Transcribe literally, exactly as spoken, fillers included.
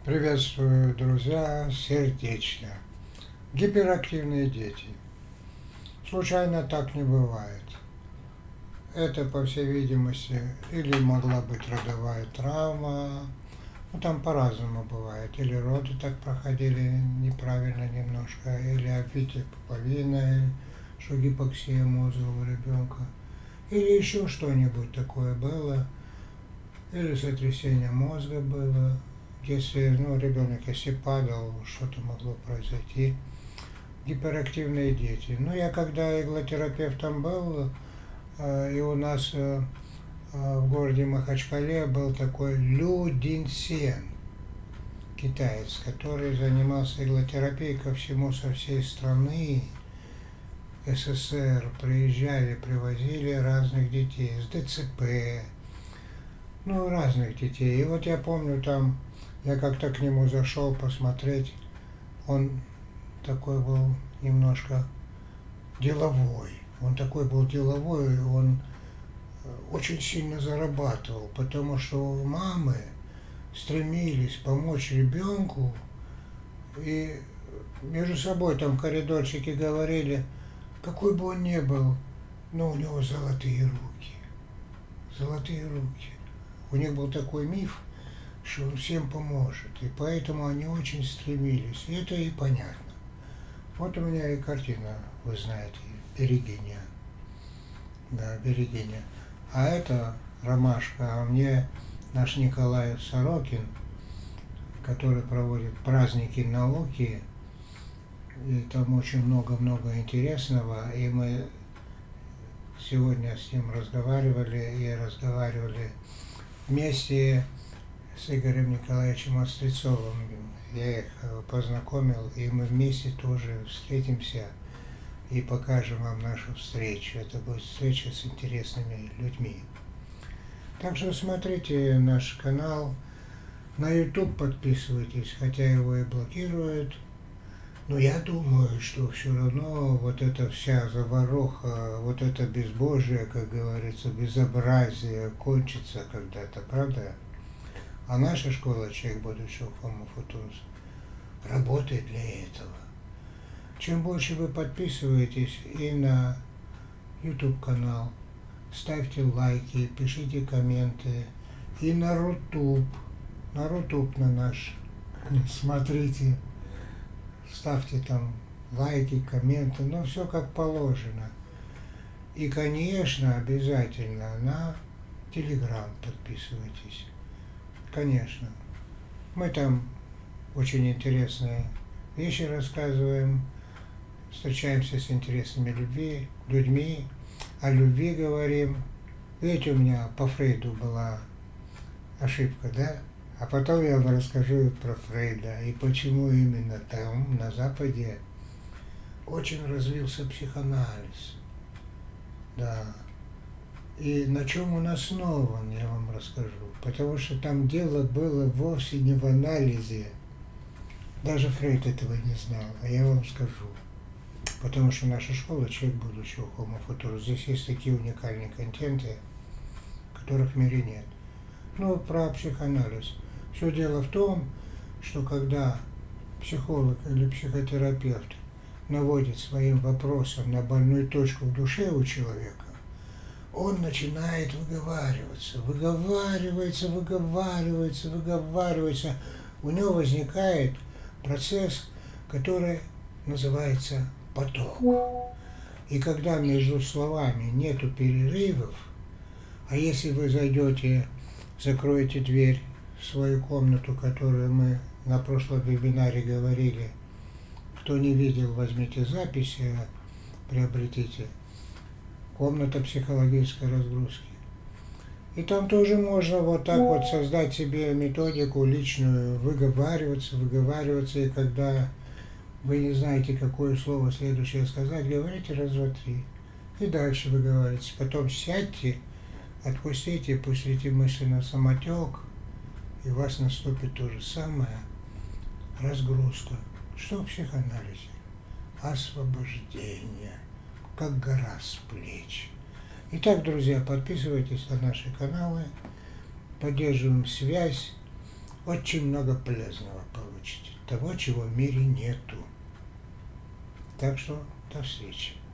Приветствую, друзья, сердечно. Гиперактивные дети. Случайно так не бывает. Это, по всей видимости, или могла быть родовая травма, ну там по-разному бывает, или роды так проходили неправильно немножко, или обвитие пуповины, что гипоксия мозга у ребенка, или еще что-нибудь такое было, или сотрясение мозга было. Если ну, ребенок, если падал, что-то могло произойти. Гиперактивные дети. Ну, я когда иглотерапевтом был, и у нас в городе Махачкале был такой Лю Динсен, китаец, который занимался иглотерапией ко всему со всей страны. СССР приезжали, привозили разных детей с ДЦП, ну, разных детей. И вот я помню там, я как-то к нему зашел посмотреть, он такой был немножко деловой. Он такой был деловой, он очень сильно зарабатывал, потому что мамы стремились помочь ребенку, и между собой там в коридорчике говорили, какой бы он ни был, но у него золотые руки. Золотые руки. У них был такой миф, что он всем поможет, и поэтому они очень стремились. И это и понятно. Вот у меня и картина, вы знаете, Берегиня. Да, Берегиня. А это ромашка, а мне наш Николай Сорокин, который проводит праздники науки, и там очень много-много интересного, и мы сегодня с ним разговаривали, и разговаривали вместе с Игорем Николаевичем Острецовым. Я их познакомил, и мы вместе тоже встретимся и покажем вам нашу встречу. Это будет встреча с интересными людьми. Так что смотрите наш канал, на YouTube подписывайтесь, хотя его и блокируют. Но я думаю, что все равно вот эта вся заваруха, вот это безбожие, как говорится, безобразие кончится когда-то, правда? А наша школа «Человек будущего» Homo Futurus работает для этого. Чем больше вы подписываетесь и на YouTube канал, ставьте лайки, пишите комменты, и на Рутуб, на Рутуб на наш, смотрите, ставьте там лайки, комменты, ну все как положено. И, конечно, обязательно на Telegram подписывайтесь. Конечно. Мы там очень интересные вещи рассказываем, встречаемся с интересными людьми, людьми, о любви говорим. Видите, у меня по Фрейду была ошибка, да? А потом я вам расскажу про Фрейда и почему именно там, на Западе, очень развился психоанализ. Да. И на чем он основан, я вам расскажу. Потому что там дело было вовсе не в анализе. Даже Фрейд этого не знал, а я вам скажу. Потому что наша школа «Человек будущего» Homo Futurus, здесь есть такие уникальные контенты, которых в мире нет. Ну, про психоанализ. Все дело в том, что когда психолог или психотерапевт наводит своим вопросом на больную точку в душе у человека, он начинает выговариваться, выговаривается, выговаривается, выговаривается. У него возникает процесс, который называется поток. И когда между словами нету перерывов, а если вы зайдете, закроете дверь в свою комнату, которую мы на прошлом вебинаре говорили, кто не видел, возьмите записи, приобретите. Комната психологической разгрузки. И там тоже можно вот так вот создать себе методику личную, выговариваться, выговариваться, и когда вы не знаете, какое слово следующее сказать, говорите раз, два, три. И дальше выговаривайте. Потом сядьте, отпустите, пустите мысли на самотек, и у вас наступит то же самое, разгрузка. Что в психоанализе? Освобождение. Как гора с плеч. Итак, друзья, подписывайтесь на наши каналы, поддерживаем связь. очень много полезного получите. Того, чего в мире нету. Так что до встречи.